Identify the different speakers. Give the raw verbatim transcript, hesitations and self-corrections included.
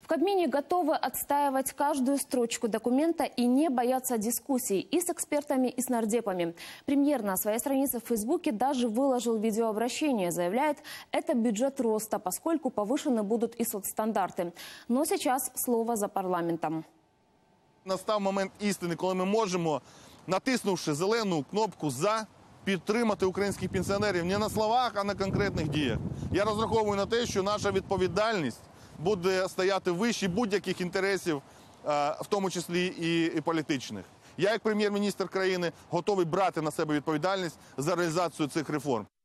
Speaker 1: Кабмине готовы отстаивать каждую строчку документа и не бояться дискуссий и с экспертами, и с нардепами. Премьер на своей странице в Фейсбуке даже выложил видеообращение. Заявляет, это бюджет роста, поскольку повышены будут и соцстандарты. Но сейчас слово за парламентом.
Speaker 2: Настав момент істини, коли ми можемо, натиснувши зелену кнопку «За», підтримати українських пенсіонерів не на словах, а на конкретних діях. Я розраховую на те, що наша відповідальність буде стояти вище будь-яких інтересів, в тому числі і політичних. Я, як прем'єр-міністр країни, готовий брати на себе відповідальність за реалізацію цих реформ.